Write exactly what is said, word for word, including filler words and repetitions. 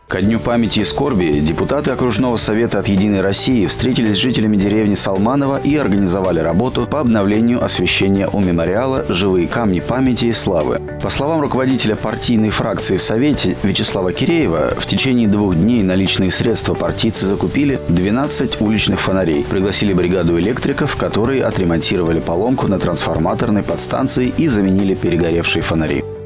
Ко Дню памяти и скорби депутаты окружного совета от «Единой России» встретились с жителями деревни Салманово и организовали работу по обновлению освещения у мемориала «Живые камни памяти и славы». По словам руководителя партийной фракции в Совете Вячеслава Киреева, в течение двух дней на личные средства партийцы закупили двенадцать уличных фонарей. Пригласили бригаду электриков, которые отремонтировали поломку на трансформаторной подстанции и заменили перегоревшие фонари.